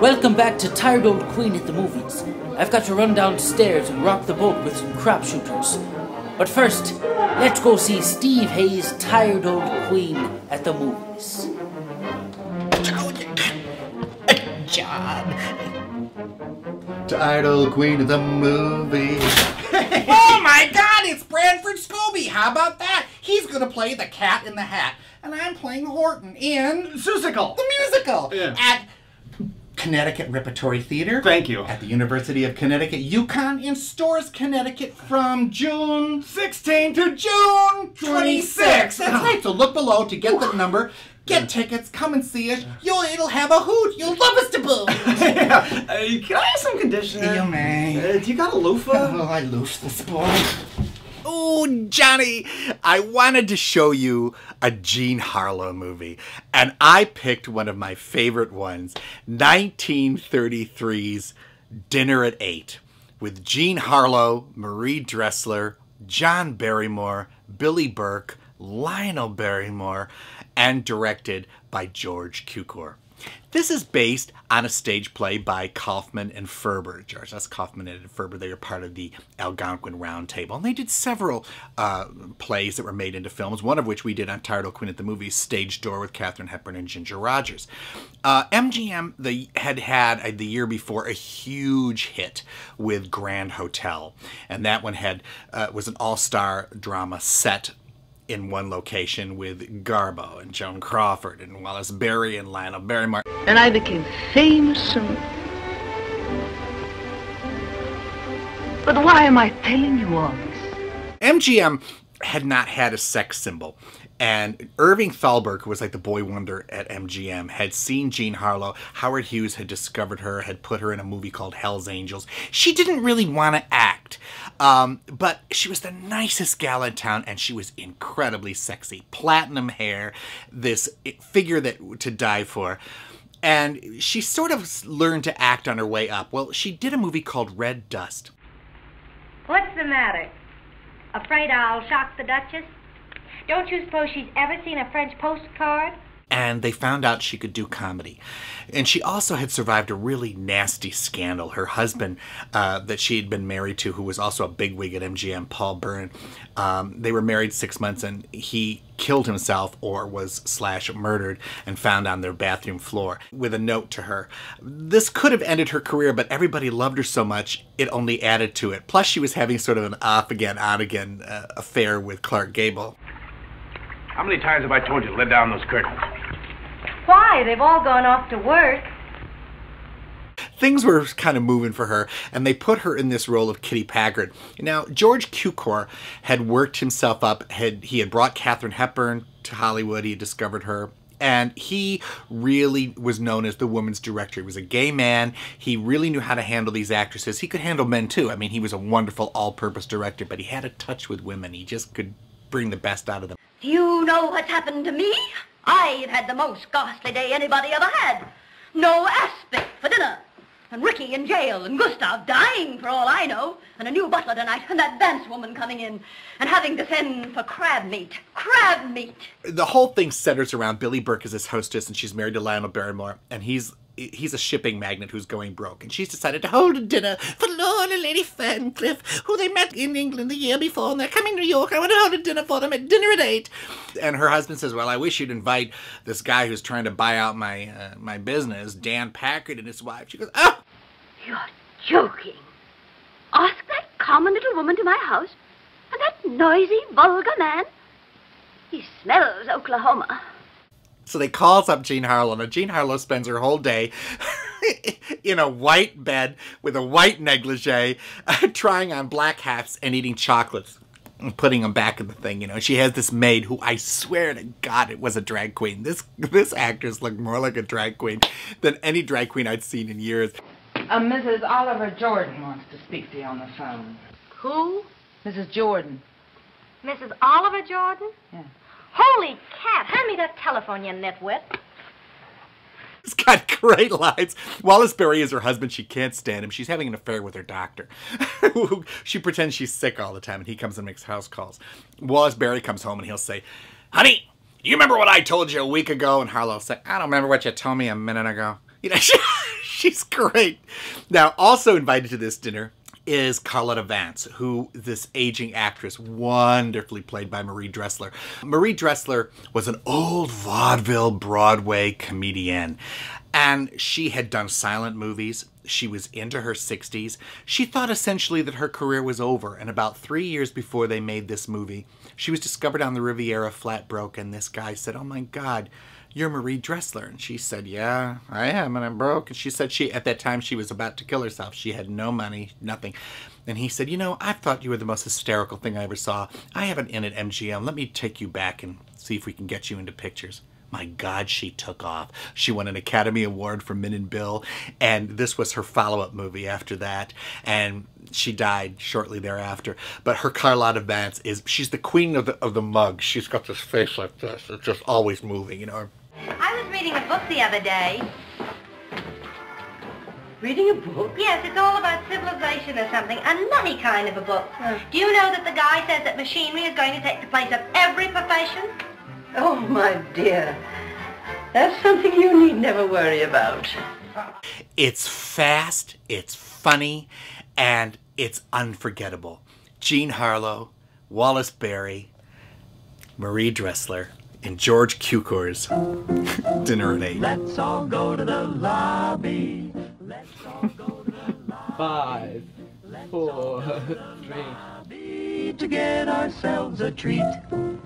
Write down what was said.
Welcome back to Tired Old Queen at the Movies. I've got to run downstairs and rock the boat with some crap shooters. But first, let's go see Steve Hayes' Tired Old Queen at the Movies. John. Tired Old Queen at the Movies. Oh my God, it's Bradford Scobie. How about that? He's gonna play the Cat in the Hat. And I'm playing Horton in Seussical. the musical. Yeah. At Connecticut Repertory Theater. Thank you. At the University of Connecticut, Yukon, in Storrs, Connecticut from June 16 to June 26. That's right, so look below to get the number. Get tickets, come and see us. It'll have a hoot. You'll love us to boot. Yeah. Can I have some conditioner? You may. Do you got a loofah? Oh, I loosed this boy. Oh, Johnny, I wanted to show you a Jean Harlow movie, and I picked one of my favorite ones, 1933's Dinner at 8, with Jean Harlow, Marie Dressler, John Barrymore, Billie Burke, Lionel Barrymore, and directed by George Cukor. This is based on a stage play by Kaufman and Ferber. George, that's Kaufman and Edna Ferber. They were part of the Algonquin Roundtable. And they did several plays that were made into films, one of which we did on Tired Old Queen at the Movies, Stage Door with Katharine Hepburn and Ginger Rogers. MGM had the year before a huge hit with Grand Hotel. And that one was an all-star drama set in one location with Garbo and Joan Crawford and Wallace Beery and Lionel Barrymore. And I became famous and... But why am I telling you all this? MGM had not had a sex symbol. And Irving Thalberg, who was like the boy wonder at MGM, had seen Jean Harlow. Howard Hughes had discovered her, had put her in a movie called Hell's Angels. She didn't really want to act, but she was the nicest gal in town, and she was incredibly sexy. Platinum hair, this figure to die for. And she sort of learned to act on her way up. Well, she did a movie called Red Dust. What's the matter? Afraid I'll shock the Duchess? Don't you suppose she's ever seen a French postcard? And they found out she could do comedy. And she also had survived a really nasty scandal. Her husband that she had been married to, who was also a bigwig at MGM, Paul Byrne, they were married 6 months, and he killed himself or was /murdered and found on their bathroom floor with a note to her. This could have ended her career, but everybody loved her so much, it only added to it. Plus, she was having sort of an off-again, on-again affair with Clark Gable. How many times have I told you to let down those curtains? Why? They've all gone off to work. Things were kind of moving for her, and they put her in this role of Kitty Packard. Now, George Cukor had worked himself up. He had brought Katharine Hepburn to Hollywood. He had discovered her. And he really was known as the woman's director. He was a gay man. He really knew how to handle these actresses. He could handle men, too. I mean, he was a wonderful all-purpose director, but he had a touch with women. He just could bring the best out of them. You know what's happened to me? I've had the most ghastly day anybody ever had. No aspic for dinner. And Ricky in jail, and Gustav dying for all I know, and a new butler tonight, and that Vance woman coming in, and having to send for crab meat. Crab meat! The whole thing centers around Billie Burke as his hostess, and she's married to Lionel Barrymore, and he's a shipping magnate who's going broke, and she's decided to hold a dinner for Lord and Lady Fancliffe, who they met in England the year before, and they're coming to New York. I want to hold a dinner for them at dinner at 8. And her husband says, well, I wish you'd invite this guy who's trying to buy out my business, Dan Packard, and his wife. She goes, oh! You're joking. Ask that common little woman to my house, and that noisy, vulgar man. He smells Oklahoma. So they calls up Jean Harlow, and Jean Harlow spends her whole day in a white bed with a white negligee, trying on black hats and eating chocolates and putting them back in the thing. You know, she has this maid who, I swear to God, it was a drag queen. This actress looked more like a drag queen than any drag queen I'd seen in years. Mrs. Oliver Jordan wants to speak to you on the phone. Who? Mrs. Jordan. Mrs. Oliver Jordan? Yeah. Holy cat! Hand me that telephone, you nitwit. It's got great lines. Wallace Beery is her husband. She can't stand him. She's having an affair with her doctor. She pretends she's sick all the time, and he comes and makes house calls. Wallace Beery comes home, and he'll say, honey, do you remember what I told you a week ago? And Harlow will say, I don't remember what you told me a minute ago. You know, she's great. Now, also invited to this dinner is Carlotta Vance, who this aging actress, wonderfully played by Marie Dressler. Marie Dressler was an old vaudeville Broadway comedienne, and she had done silent movies. She was into her 60s. She thought essentially that her career was over, and about 3 years before they made this movie, she was discovered on the Riviera flat broke, and this guy said, "Oh my God, you're Marie Dressler." And she said, "Yeah, I am, and I'm broke." And she said at that time she was about to kill herself. She had no money, nothing. And he said, "You know, I thought you were the most hysterical thing I ever saw. I have an in at MGM. Let me take you back and see if we can get you into pictures." My God, she took off. She won an Academy Award for Min and Bill, and this was her follow-up movie after that, and she died shortly thereafter. But her Carlotta Vance she's the queen of the mug. She's got this face like this. It's just always moving, you know. I was reading a book the other day. Reading a book? Yes, it's all about civilization or something. A nutty kind of a book. Do you know that the guy says that machinery is going to take the place of every profession? Oh, my dear. That's something you need never worry about. It's fast, it's funny, and it's unforgettable. Jean Harlow, Wallace Beery, Marie Dressler, and George Cukor's Dinner at 8. Let's all go to the lobby. Let's all go to the lobby. 5, 4, 3. To get ourselves a treat.